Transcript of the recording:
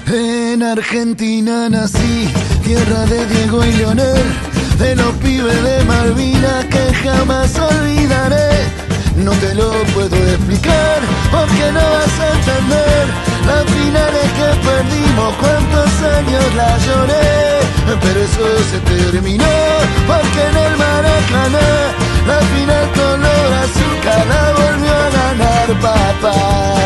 En Argentina nací, tierra de Diego y Leonel, de los pibes de Malvinas que jamás olvidaré. No te lo puedo explicar porque no vas a entender las finales que perdimos, cuántos años la lloré. Pero eso se terminó porque en el Maracaná la final color azúcar la volvió a ganar papá.